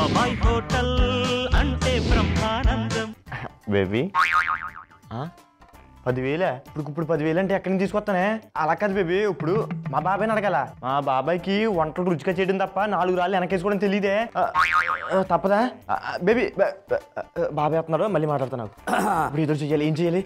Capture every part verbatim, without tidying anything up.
బాబాయ్ హోటల్ అంటే బ్రహ్మానందం. బేబీ పదివేలే ఇప్పుడు ఇప్పుడు పదివేలు అంటే ఎక్కడి నుంచి తీసుకొస్తానే? అలా కాదు బేబీ, ఇప్పుడు మా బాబాయ్ని అడగాల. మా బాబాయ్కి వంటలు రుచిగా చేయడం తప్ప నాలుగు రాళ్ళు వెనకేసుకోవడం తెలియదే. తప్పదా బేబీ? బాబాయ్ వస్తున్నారు, మళ్ళీ మాట్లాడుతున్నా. ఇప్పుడు ఎదురు చెయ్యాలి, ఏం చెయ్యాలి?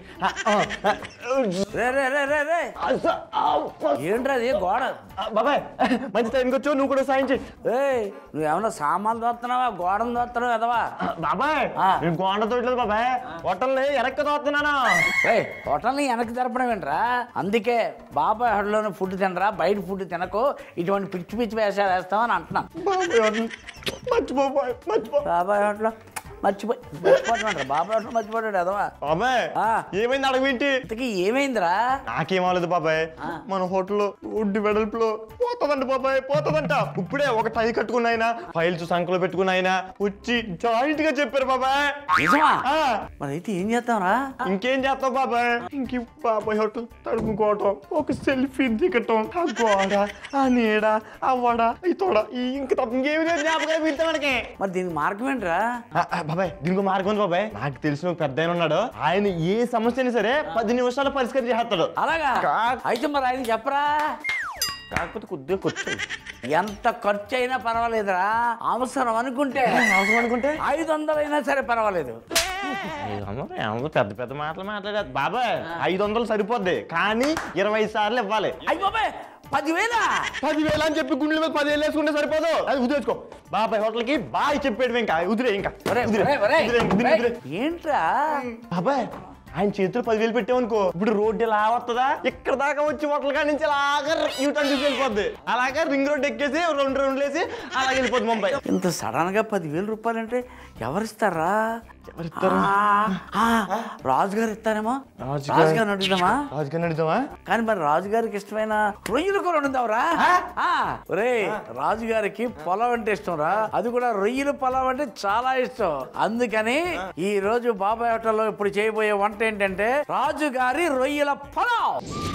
ఏంట్రది గోడ? బాబాయ్ మంచి టైంకి వచ్చావు, నువ్వు కూడా సాయం చేయి. నువ్వేమన్నా సామాన్లు దోస్తున్నావా, గోడను దోస్తున్నావు ఎదవా? బాబాయ్ నేను గోడ తోయట్లేదు బాబాయ్, హోటల్ని వెనక్కి తోస్తున్నాను. హోటల్ని వెనక్కి జరపడం ఏంట్రా? అందుకే బాబాయ్ హోటల్లోనే ఫుడ్ తినరా, బయట ఫుడ్ తినకు, ఇటువంటి పిచ్చి పిచ్చి వేషాలు వేస్తామని అంటున్నాను. మర్చిపో మర్చిపో బాబాయ్ హోటల్ మర్చిపోయి మర్చిపోతామంటారా? బాబాయ్ హోటల్ మర్చిపోతాడు ఎదవా? బాబాయ్ ఏమైంది అడగేంటి? ఇంతకీ ఏమైందిరా? నాకేమవలేదు బాబాయ్, మన హోటల్లో ఒడ్డు వెడల్పులో పోతుందంట బాబాయ్, పోతుందంట. ఇప్పుడే ఒక టై కట్టుకున్నాయినా, ఫైల్స్ సంఖ్యలో పెట్టుకున్నాయినా వచ్చి జాయింట్ గా చెప్పారు బాబాయ్. మరి అయితే ఏం చేస్తాంరా? ఇంకేం చేస్తావు బాబాయ్? ఇంక బాబాయ్ హోటల్ తడుపుకోవటం, ఒక సెల్ఫీ దిగటం, ఆ గోడ, ఆ నీడ, ఆ వడ, ఈ తోడ, ఇంక తప్ప ఇంకేమి లేదు జ్ఞాపకాలు మిగతా మనకి. మరి దీనికి మార్గం ఏంట్రా? బాబాయ్ దీనికి మార్గం ఉంది బాబాయ్, నాకు తెలిసిన ఒక పెద్ద ఆయన ఉన్నాడు, ఆయన ఏ సమస్య అయినా సరే పది నిమిషాలు పరిష్కారం చేస్తాడు. అలాగా? అయితే మరి ఆయన చెప్పరా? కాకపోతే కొద్దిగా ఖర్చు, ఎంత ఖర్చు అయినా పర్వాలేదురా, అవసరం అనుకుంటే అవసరం అనుకుంటే ఐదు వందలు అయినా సరే పర్వాలేదు. పెద్ద పెద్ద మాటలు మాట్లాడేది బాబాయ్, ఐదు వందలు సరిపోద్ది కానీ ఇరవై సార్లు ఇవ్వాలి. అయ్యి బాబాయ్ పదివేల పదివేలు అని చెప్పి గుండెల మీద పదివేలు వేసుకుంటే సరిపోదు, అది ఉదిరేసుకో. బాబాయ్ హోటల్ కి బాయ్ చెప్పేడు ఇంకా ఉదిరే, ఇంకా ఏంట్రా బాబాయ్ ఆయన చేతులు పదివేలు పెట్టామనుకో, ఇప్పుడు రోడ్డు ఎలా వస్తుందా, ఇక్కడ దాకా వచ్చి హోటల్ కాడి నుంచి అలాగా యూటర్న్ చూసి వెళ్ళిపోద్ది, అలాగా రింగ్ రోడ్ ఎక్కేసి రెండు రౌండ్లు వేసి అలాగే వెళ్ళిపోద్ది ముంబై. ఇంత సడన్ గా పదివేల రూపాయలు అంటే ఎవరిస్తారా? ఎవరిస్తారు? రాజుగారు ఇస్తారేమో. రాజుగారిని అడుగుదామా? రాజుగారిని అడుగుదామా? కానీ మరి రాజుగారికి ఇష్టమైన రొయ్యలు కూర వండుదాంరా. ఒరే రాజుగారికి పొలం అంటే ఇష్టం రా, అది కూడా రొయ్యలు పొలం అంటే చాలా ఇష్టం. అందుకని ఈ రోజు బాబాయ్ హోటల్లో ఇప్పుడు చేయబోయే వంట ఏంటంటే రాజుగారి రొయ్యల పొలం.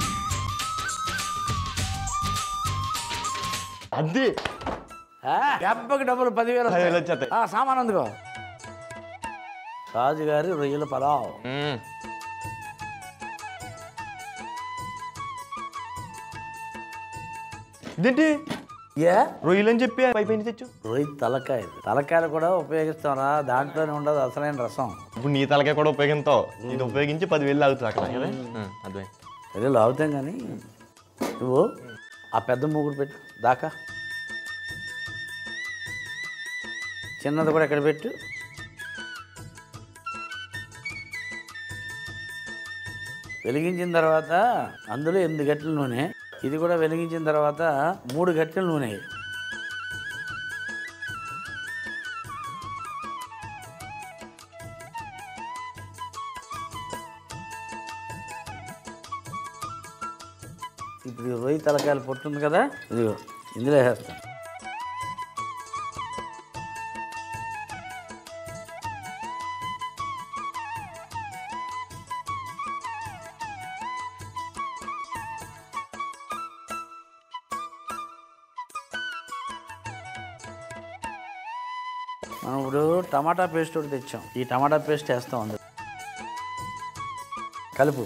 అది దెబ్బకి డబ్బులు పదివేలు వచ్చేస్తాయి. సామాన్ అందుకో. రాజుగారి రొయ్యల పొలం. ఇదేంటి ఏ రొయ్యలు అని చెప్పి పైపైన తెచ్చు? రొయ్య తలకాయలు, తలకాయలు కూడా ఉపయోగిస్తాంరా, దాంట్లోనే ఉండదు అసలైన రసం. ఇప్పుడు నీ తలకాయ కూడా ఉపయోగించావు, ఇది ఉపయోగించి పదివేలు లాగుతుంది అక్కడ. అదే అదే లాగుతాం కానీ నువ్వు ఆ పెద్ద మూగుడు పెట్టు దాకా, చిన్నది కూడా ఎక్కడ పెట్టు. వెలిగించిన తర్వాత అందులో ఎనిమిది గంటల నూనె, ఇది కూడా వెలిగించిన తర్వాత మూడు గంటల నూనె. ఇప్పుడు రొయ్య తలకాయలు పొట్టుంది కదా, ఇదిగో ఇందులో వేస్తాను. మనం ఇప్పుడు టమాటా పేస్ట్ ఒకటి తెచ్చాం, ఈ టమాటా పేస్ట్ వేస్తాం అందులో, కలుపు.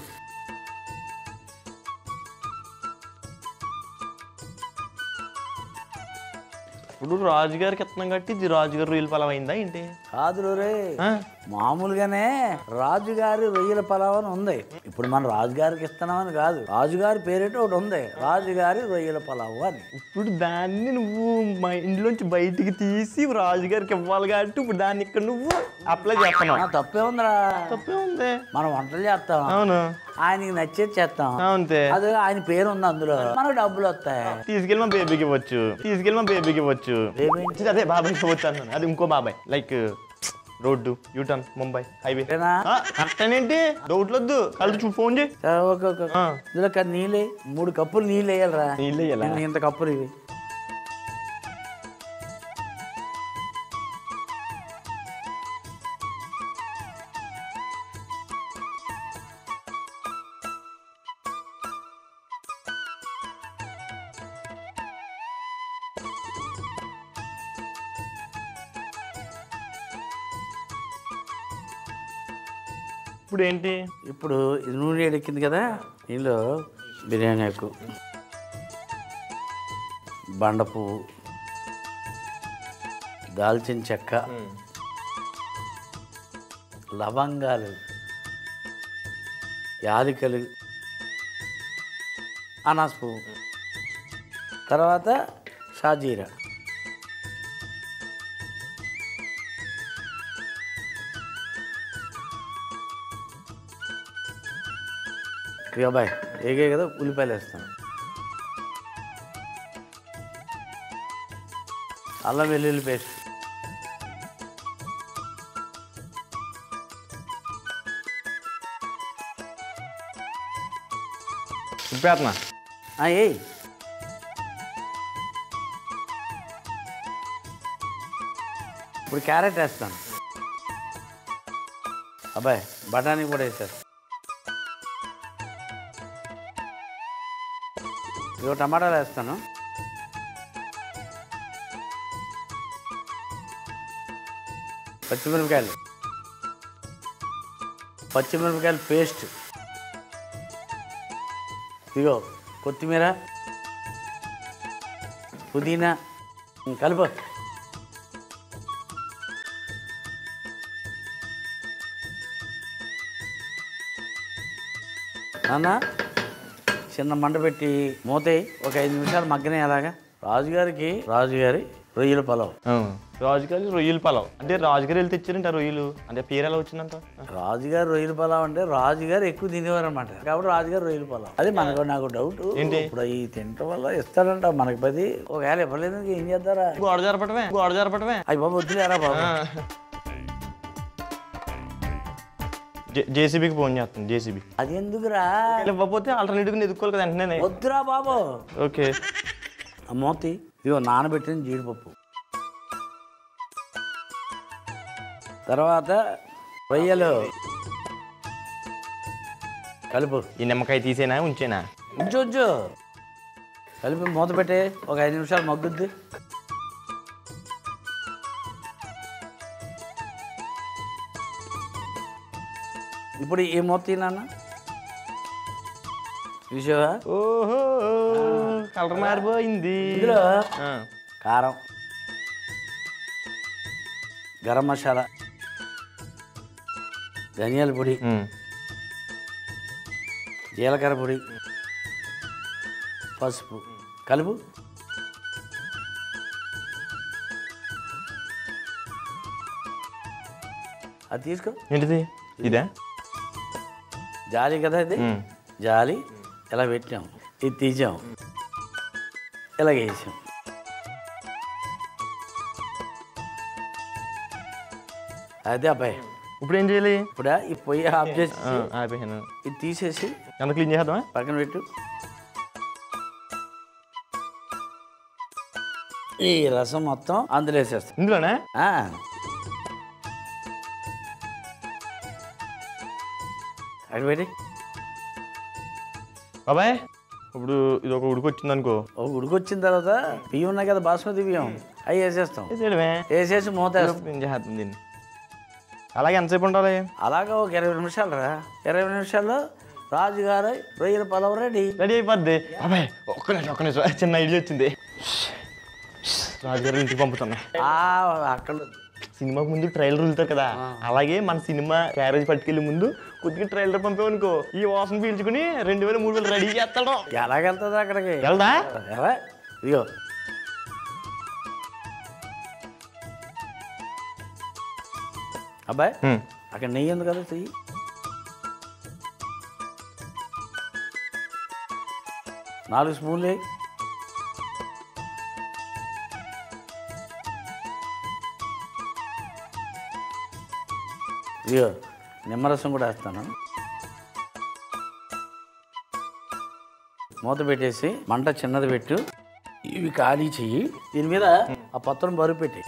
ఇప్పుడు రాజుగారికి ఇత్తనం కట్టి ఇది రాజుగారి రొయ్యల పొలం అయిందా ఏంటి? కాదు రే, మామూలుగానే రాజుగారి రొయ్యల పొలం అని ఉంది. ఇప్పుడు మనం రాజుగారికి ఇస్తున్నామని కాదు, రాజుగారి పేరేట ఒకటి ఉంది, రాజుగారి రొయ్యల పొలం అని. ఇప్పుడు దాన్ని నువ్వు మా ఇంట్లోంచి బయటికి తీసి రాజుగారికి ఇవ్వాలి కాబట్టి ఇప్పుడు దాన్ని ఇక్కడ నువ్వు అప్లై చేస్తున్నావు. తప్పే ఉందిరా? తప్పే ఉంది, మనం వంటలు చేస్తాం. అవును, ఆయనకి నచ్చేది చేస్తాం అంతే. అదే ఆయన పేరు ఉంది అందులో, మనకు డబ్బులు వస్తాయి. తీసుకెళ్ళి మా బేబీకి ఇవ్వచ్చు, తీసుకెళ్ళి మా బేబీకి ఇవ్వచ్చు. అదే బాబాయ్ ఇవ్వచ్చు అన్నాను, అది ఇంకో బాబాయ్, like road U turn Mumbai highway. ఏంటి డౌట్ వద్దు, కలిసి ఫోన్ చేయి. ఇందులో నీళ్ళే మూడు కప్పులు నీళ్ళు వేయాలరా. నీళ్ళు వేయాలా? ఇంత కప్పులు ఇవి. ఇప్పుడు ఏంటి? ఇప్పుడు ఇది నూనె ఎక్కింది కదా, దీనిలో బిర్యానీ ఆకు, బండ పువ్వు, దాల్చిన చెక్క, లవంగాలు, యాలకులు, అనాస పువ్వు, తర్వాత షాజీరా, ఇక బాయ్ ఏగే కదా ఉల్లిపాయలు వేస్తాను, అల్లం వెల్లుల్లి పేస్ట్, ఉప్పేస్తున్నా. ఏయ్ ఇప్పుడు క్యారెట్ వేస్తాను. అబ్బాయి బఠానీ కూడా వేసారు. ఇదిగో టమాటాలు వేస్తాను. పచ్చిమిరపకాయలు, పచ్చిమిరపకాయలు పేస్ట్, ఇదిగో కొత్తిమీర, పుదీనా కలుపు. నాన్న చిన్న మంట పెట్టి మూతయి ఒక ఐదు నిమిషాలు మగ్గనే. అలాగా రాజుగారికి రాజుగారి రొయ్యల పలావ్. రాజుగారి రొయ్యల పలావ్ అంటే రాజుగారు వెళ్ళి తెచ్చారంట రొయ్యలు, అంటే పేరు ఎలా వచ్చిందంట? రాజుగారు రొయ్యల పలావ్ అంటే రాజుగారు ఎక్కువ తినేవారు అనమాట, కాబట్టి రాజుగారు రొయ్యల పలావ్. అది మనకు నాకు డౌట్ ఏంటి, ఇప్పుడు ఈ తినటం వల్ల ఇస్తాడంట మనకి పది. ఒకవేళ ఇవ్వలేదు ఏం చేద్దారా? గోడ జరపటమే గోడ జరపటమే అయ్యి బాబు వద్దులేరా బాబు. జేసీబీకి ఫోన్ చేస్తాను. జేసీబీ అది ఎందుకురా? ఇవ్వకపోతే ఆల్టర్నేటివ్ ఎదుర్కోవాలి కదా వెంటనే. వద్దురా బాబు. ఓకే మోతి ఇదిగో నానబెట్టిన జీడిపప్పు, తర్వాత రొయ్యలు కలుపు. ఈ నిమ్మకాయ తీసేనా ఉంచేనా? ఉంచు ఉంచు కలిపి మూత పెట్టే ఒక ఐదు నిమిషాలు మగ్గుద్ది. ఇప్పుడు ఈ మూత తిన్నాన్న చూసావా? ఓహో కలర్ మారిపోయింది. ఇందులో కారం, గరం మసాలా, ధనియాల పొడి, జీలకర్ర పొడి, పసుపు కలుపు. అది తీసుకో. ఏంటిది? ఇదే జాలి కదా ఇది. జాలి ఇలా పెట్టాం, ఇది తీసాం, ఇలాగ వేసాం. అదే అబ్బాయి. ఇప్పుడు ఏం చేయాలి? ఇప్పుడు ఈ పొయ్యి ఆఫ్ చేసి ఆపేసాను. ఇది తీసేసి ఎంత క్లీన్ చేద్దామా? పక్కన పెట్టు. ఈ రసం మొత్తం అందులో వేసేస్తాం. ఇందులోనే అక్కడ పెట్టి బాబాయ్ ఇప్పుడు ఇది ఒక ఉడికి వచ్చింది అనుకో. ఒక ఉడికి వచ్చిన తర్వాత బియ్యం ఉన్నాయి కదా, బాస్మతి బియ్యం, అవి వేసేస్తాం. వేసేసి మూత చేస్తాం దీన్ని. అలాగే ఎంతసేపు ఉండాలి? అలాగా ఒక ఇరవై నిమిషాలు రా. ఇరవై నిమిషాల్లో రాజుగారు రొయ్యల పలావ్ రెడీ రెడీ అయిపోద్ది. బాబాయ్ ఒక్క నిమిషం ఒక్క నిమిషం చిన్న ఐడియా వచ్చింది. రాజుగారు ఇంటికి పంపుతున్నా. అక్కడ సినిమాకి ముందు ట్రైలర్ వెళ్తారు కదా, అలాగే మన సినిమా క్యారేజ్ పట్టుకెళ్ళి ముందు కొద్దిగా ట్రైలర్ పంపేవనుకో, ఈ వాసన పీల్చుకుని రెండు వేల మూడు వేలు రెడీ చేస్తాడు. ఎలాగెళ్తుంది అక్కడికి? వెళ్దా? ఎలా? ఇదిగో అబ్బాయి అక్కడ నెయ్యి ఉంది కదా, చెయ్యి. నాలుగు స్పూన్లు. ఇదిగో నిమ్మరసం కూడా వేస్తాను. మూత పెట్టేసి మంట చిన్నది పెట్టు. ఇవి ఖాళీ చెయ్యి. దీని మీద ఆ పత్రం బరువు పెట్టి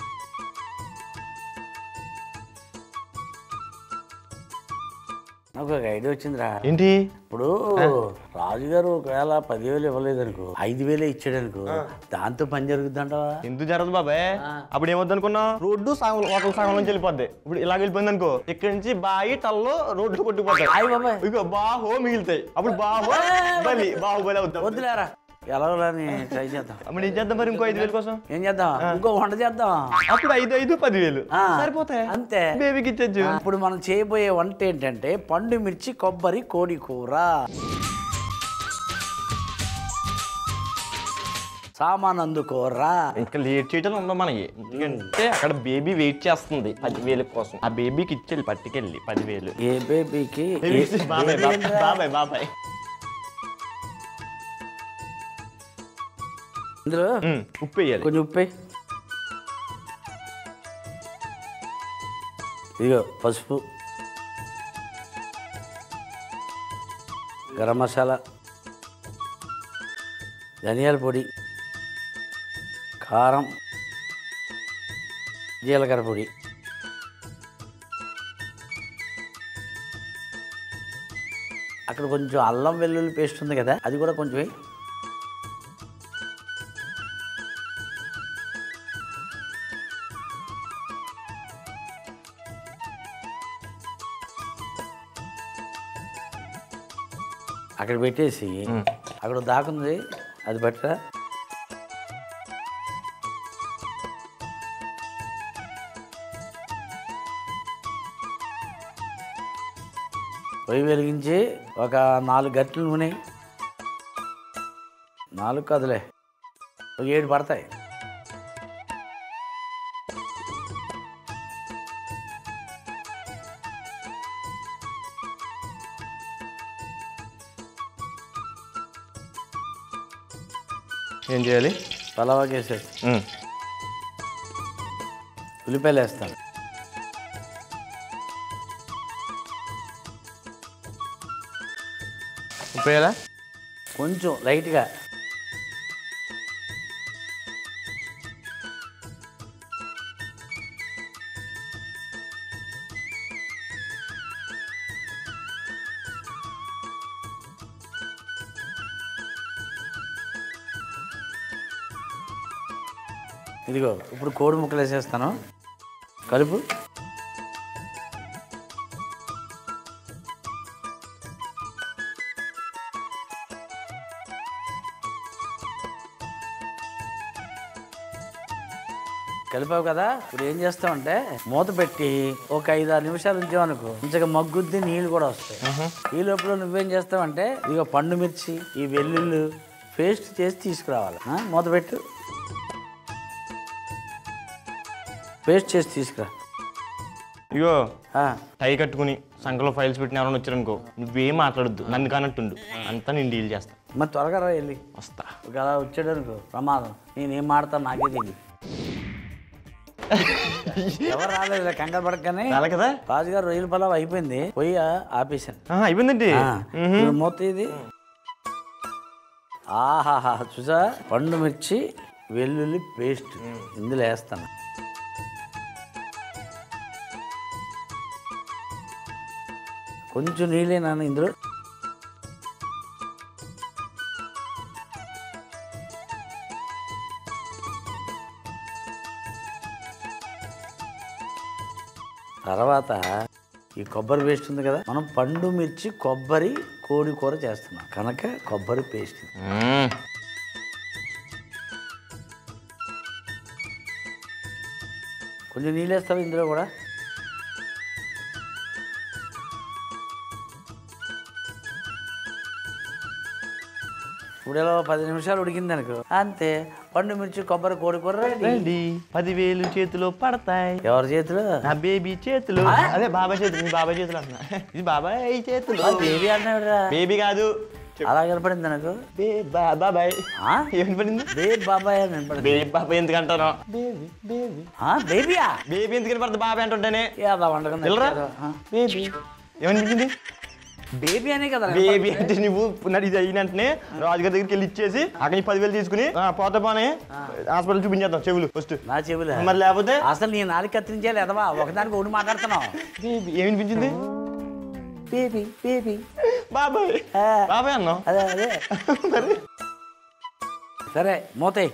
నాకు నాకు ఒక ఐడియా వచ్చిందిరా. ఏంటి? ఇప్పుడు రాజుగారు ఒకవేళ పదివేలు ఇవ్వలేదు అనుకో, ఐదు వేలే ఇచ్చాడు అనుకో, దాంతో పని జరుగుద్దంటావా? ఎందుకు జరగదు బాబాయ్? అప్పుడు ఏమవుద్ది అనుకున్నావు? రోడ్డు సగం ఒకళ్ళ సగం నుంచి వెళ్ళిపోద్ది. ఇప్పుడు ఇలాగ వెళ్ళిపోయింది అనుకో, ఇక్కడ నుంచి బాయి టల్లో రోడ్లు కొట్టుకుపోతాయి. ఇక బాహో మిగులుతాయి. అప్పుడు బాహో బలి బాహుబలి అవుతాం. వద్దులేరా, ఎలా ట్రై చేద్దాం. అప్పుడు ఏం చేద్దాం మరి? ఇంకో ఐదు వేల కోసం ఏం చేద్దాం? ఇంకో వంట చేద్దాం. అప్పుడు ఐదు ఐదు పదివేలు సరిపోతాయి అంతే. బేబీకి ఇచ్చచ్చు. ఇప్పుడు మనం చేయబోయే వంట ఏంటంటే పండు మిర్చి కొబ్బరి కోడి కూర. సామాన్ అందుకోరా. ఇంకా లేట్ చేయటం ఉందా మనకి? ఎందుకంటే అక్కడ బేబీ వెయిట్ చేస్తుంది పదివేల కోసం. ఆ బేబీకి ఇచ్చేది పట్టుకెళ్ళి పదివేలు. ఏ బేబీకి? బాబాయ్ బాబాయ్ బాబాయ్ ఇందులో ఉప్పు వేయాలి. కొంచెం ఉప్పు. ఇదిగో పసుపు, గరం మసాలా, ధనియాల పొడి, కారం, జీలకర్ర పొడి, అక్కడ కొంచెం అల్లం వెల్లుల్లి పేస్ట్ ఉంది కదా, అది కూడా కొంచెం వేయి. అక్కడ పెట్టేసి అక్కడ దాకుంది అది పట్టరా. పొయ్యి వెలిగించి ఒక నాలుగు గంటలు నూనె, నాలుగు కదులే ఒక ఏడు పడతాయి. ఏం చేయాలి? పలావాకి వేసేసి ఉల్లిపాయలు వేస్తాను. ఉప్పు వేయాలా? కొంచెం లైట్గా. ఇదిగో ఇప్పుడు కోడి ముక్కలు వేసేస్తాను. కలుపు. కలిపావు కదా, ఇప్పుడు ఏం చేస్తామంటే మూత పెట్టి ఒక ఐదు ఆరు నిమిషాలు ఉంచామనుకో, మంచిగా మగ్గుద్ది, నీళ్ళు కూడా వస్తాయి. ఈ లోపల నువ్వేం చేస్తావంటే ఇదిగో పండు మిర్చి, ఈ వెల్లుల్లి పేస్ట్ చేసి తీసుకురావాలి. మూత పెట్టు, పేస్ట్ చేసి తీసుకురా. ఇగో టై కట్టుకుని సంఖలో ఫైల్స్ పెట్టిన ఎవరైనా వచ్చారనుకో, నువ్వేం మాట్లాడద్దు, నన్ను కానట్టుండు, అంతా నేను డీల్ చేస్తా. మరి త్వరగా రా, వెళ్ళి వస్తా. ఒక అలా వచ్చాడనుకో ప్రమాదం. నేనేం మాడతాను నాకే తెలియదు. ఎవరు రాలేదు, కంగారు పడకనే కదా. రాజుగారు రొయ్యల పలావ్ అయిపోయింది, పోయి ఆపేసాను. అయిపోయిందండి. మూత ఇది. ఆహాహా, చూసా, పండు మిర్చి వెల్లుల్లి పేస్ట్ ఇందులో వేస్తాను. కొంచెం నీళ్ళే నాన్న ఇందులో. తర్వాత ఈ కొబ్బరి పేస్ట్ ఉంది కదా, మనం పండు మిర్చి కొబ్బరి కోడి కూర చేస్తున్నాం కనుక కొబ్బరి పేస్ట్. కొంచెం నీళ్ళు వేస్తావు ఇందులో కూడా. ఇప్పుడు ఎలా పది నిమిషాలు ఉడికింది అనుకో, అంతే, పండు మిర్చి కొబ్బరి కోడి కూర రెడీ. పదివేలు చేతిలో పడతాయి. ఎవరి చేతిలో? నా బేబీ చేతులు. అదే బాబాయ్ చేతులు. మీ బాబాయ్ చేతులు అంటున్నా. ఇది బాబాయ్ చేతులు. బేబీ అన్నాడు. బేబీ కాదు, అలా కనపడింది నాకు. బాబాయ్ ఏం పడింది? బేబీ బాబాయ్ అని వినపడింది. బేబీ బాబాయ్ ఎందుకు అంటాను? Baby baby బేబీయా? బేబీ ఎందుకు వినపడుతుంది బాబాయ్ అంటుంటేనే? అలా వండకుండా బేబీ ఏమనిపించింది? బేబీ అనే కదా. బేబీ అంటే నువ్వు ఇది అయిన వెంటనే రాజుగారి దగ్గరికి వెళ్ళి ఇచ్చేసి అక్కడ పదివేలు తీసుకుని పోతే పోనే హాస్పిటల్ చూపించేద్దాం చెవులు ఫస్ట్. నా చెవులు మరి లేకపోతే అసలు నీ నాలుగు కత్తిరించాలి ఎదవా, ఒకదానికి ఒకటి మాట్లాడుతున్నావు. బేబీ ఏమనిపించింది? బేబీ బేబీ బాబాయ్ బాబాయ్ అన్నావు. అదే అదే మరి సరే మూతయ్.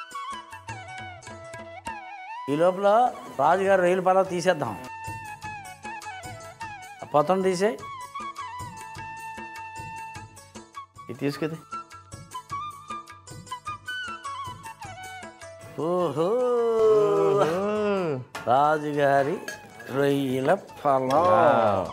ఈ లోపల రాజుగారు రొయ్యల పలావ్ తీసేద్దాం. పొతం తీసే ఇది తీసుకుది. ఓహో రాజుగారి రొయ్యల పలావ్.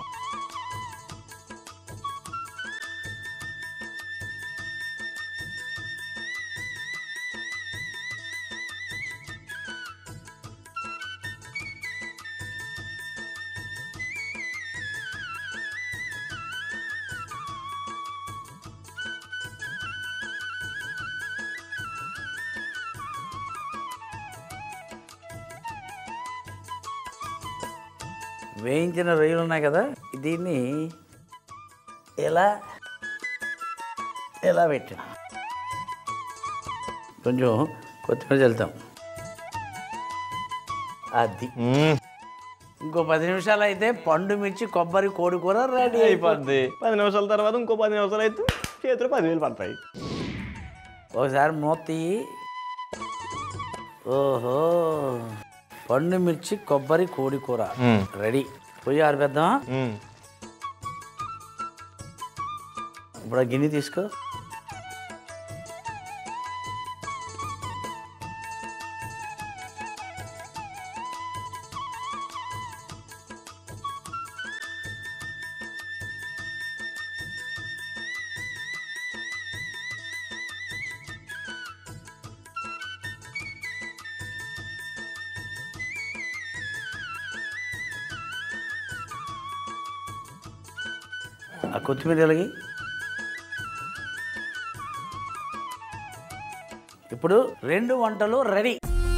వేయించిన రొయ్యలు ఉన్నాయి కదా, దీన్ని ఎలా ఎలా పెట్టా కొంచెం కొత్తిమీర చల్లుతాం. అది ఇంకో పది నిమిషాలు అయితే పండు మిర్చి కొబ్బరి కోడి కూర రెడీ అయిపోద్ది. పది నిమిషాల తర్వాత ఇంకో పది నిమిషాలు అయితే చేతిలో పదివేలు పడతాయి. ఒకసారి మూతి. ఓహో పండు మిర్చి కొబ్బరి కోడి కూర రెడీ. పొయ్యి ఆరిపేద్దాం. ఇప్పుడు ఆ గిన్నె తీసుకో. ఆ కొత్తిమీర ఎలాగి. ఇప్పుడు రెండు వంటలు రెడీ.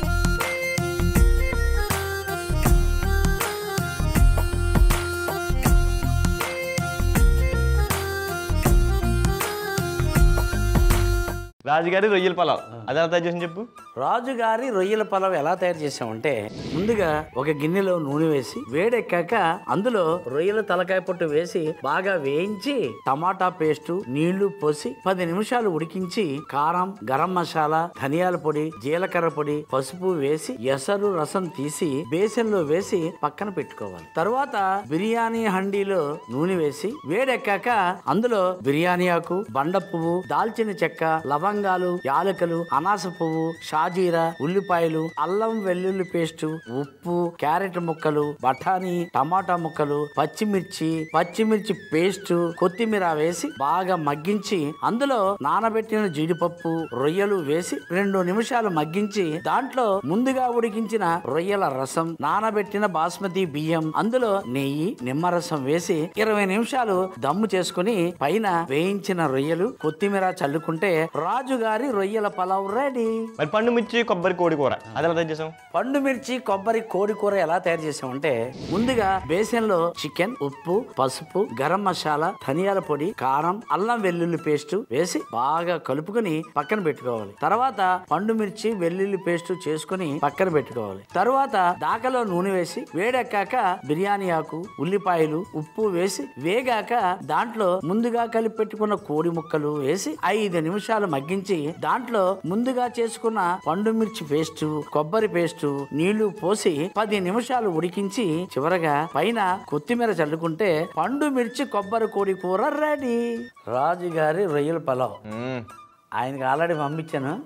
రాజుగారి రొయ్యల పలావ్ అది ఎలా తయారు చేసి చెప్పు. రాజుగారి రొయ్యల పలావ్ ఎలా తయారు చేసామంటే, ముందుగా ఒక గిన్నెలో నూనె వేసి వేడెక్కాక అందులో రొయ్యల తలకాయ పొట్టు వేసి బాగా వేయించి టమాటా పేస్టు నీళ్లు పోసి పది నిమిషాలు ఉడికించి కారం, గరం మసాలా, ధనియాల పొడి, జీలకర్ర పొడి, పసుపు వేసి ఎసరు రసం తీసి బేసన్లో వేసి పక్కన పెట్టుకోవాలి. తర్వాత బిర్యానీ హండీలో నూనె వేసి వేడెక్కాక అందులో బిర్యానీ ఆకు, బండ పువ్వు, దాల్చిన చెక్క, లవంగాలు, యాలకులు, అనాస పువ్వు, షాజీరా, ఉల్లిపాయలు, అల్లం వెల్లుల్లి పేస్టు, ఉప్పు, క్యారెట్ ముక్కలు, బఠానీ, టమాటా ముక్కలు, పచ్చిమిర్చి పచ్చిమిర్చి పేస్టు, కొత్తిమీర వేసి బాగా మగ్గించి అందులో నానబెట్టిన జీడిపప్పు, రొయ్యలు వేసి రెండు నిమిషాలు మగ్గించి దాంట్లో ముందుగా ఉడికించిన రొయ్యల రసం, నానబెట్టిన బాస్మతి బియ్యం, అందులో నెయ్యి, నిమ్మరసం వేసి ఇరవై నిమిషాలు దమ్ము చేసుకుని పైన వేయించిన రొయ్యలు, కొత్తిమీర చల్లుకుంటే రాజుగారి రొయ్యల పలావ్ రెడీ. మరి పండు మిర్చి కొబ్బరి కోడి కూర అది ఎలా తయారు చేసాం. పండు మిర్చి కొబ్బరి కోడి కూర ఎలా తయారు చేసామంటే, ముందుగా బేసన్ లో చికెన్, ఉప్పు, పసుపు, గరం మసాలా, ధనియాల పొడి, కారం, అల్లం వెల్లుల్లి పేస్ట్ వేసి బాగా కలుపుకొని పక్కన పెట్టుకోవాలి. తర్వాత పండు మిర్చి వెల్లుల్లి పేస్ట్ చేసుకుని పక్కన పెట్టుకోవాలి. తర్వాత దాకలో నూనె వేసి వేడెక్కాక బిర్యానీ ఆకు, ఉల్లిపాయలు, ఉప్పు వేసి వేగాక దాంట్లో ముందుగా కలిపి పెట్టుకున్న కోడి ముక్కలు వేసి ఐదు నిమిషాలు మగ్గించి దాంట్లో ముందుగా చేసుకున్న పండు మిర్చి పేస్టు, కొబ్బరి పేస్టు, నీళ్లు పోసి పది నిమిషాలు ఉడికించి చివరగా పైన కొత్తిమీర చల్లుకుంటే పండు మిర్చి కొబ్బరి కోడి కూర రెడీ. రాజుగారి రొయ్యల పలావ్ ఆయనకి ఆల్రెడీ పంపించాను.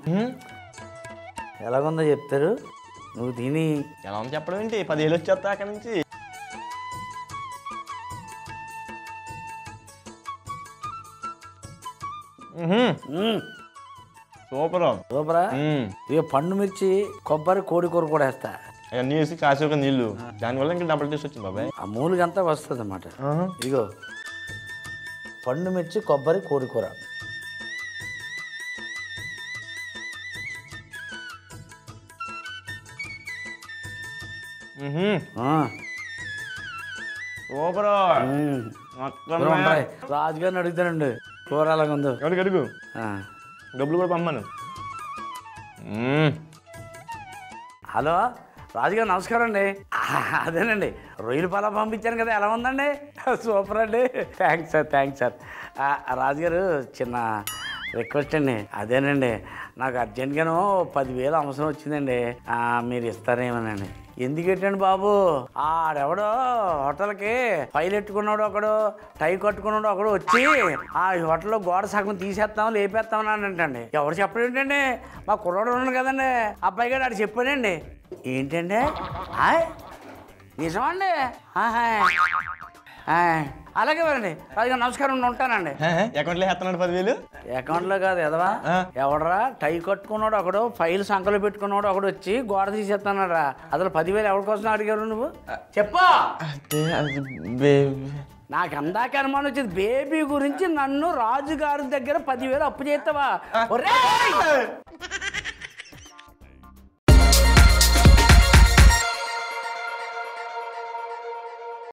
ఎలాగుందో చెప్తారు, నువ్వు తిని. ఎలా ఉంది చెప్పడం ఏంటి, పదివేలు వచ్చేస్తా అక్కడి నుంచి. సూపర్ సూపరా. ఇక పండు మిర్చి కొబ్బరి కోడి కూర కూడా వేస్తా. అవన్నీ వేసి కాసి ఒక నీళ్ళు, దానివల్ల ఇంకా డబుల్ టేస్ట్ వచ్చింది బాబాయ్. ఆ మూలుగంతా వస్తుంది అన్నమాట. ఇదిగో పండు మిర్చి కొబ్బరి కోడి కూర. సూపర్. రాజుగారిని అడుగుతానండి కూర అలాగ ఉందో. ఎవరికి అడుగు, డబ్బులు కూడా పంపాను. హలో రాజుగారు నమస్కారం అండి. అదేనండి రొయ్యలు పలా పంపించాను కదా, ఎలా ఉందండి? సూపర్ అండి. Thanks sir, thanks sir. రాజుగారు చిన్న రిక్వెస్ట్ అండి. అదేనండి నాకు అర్జెంట్గాను పదివేలు అవసరం వచ్చిందండి, మీరు ఇస్తారేమోనండి. ఎందుకేటండి బాబు, ఆడెవడో హోటల్కి ఫైల్ ఎట్టుకున్నాడు ఒకడు, టై కట్టుకున్నాడు ఒకడు వచ్చి ఆ హోటల్లో గోడ సగం తీసేస్తాం లేపేస్తామని అంటండి. ఎవరు చెప్పడేంటండి, మా కుర్రాడు ఉన్నాడు కదండి అబ్బాయి గారు, ఆడు చెప్పాడండి. ఏంటండి నిజమండి? అలాగే వారండి, అది నమస్కారం ఉంటానండి. అకౌంట్లో వేస్తున్నాడు పదివేలు. అకౌంట్లో కాదు ఎదవా, ఎవడరా టై కట్టుకున్నాడు ఒకడు, ఫైల్ సంకలో పెట్టుకున్నాడు ఒకడు వచ్చి గోడ తీసేస్తున్నాడా. అసలు పదివేలు ఎవరి కోసం అడిగారు నువ్వు చెప్పా? నాకు అందాక అనుమానం వచ్చింది, బేబీ గురించి నన్ను రాజుగారి దగ్గర పదివేలు అప్పు చేస్తావా?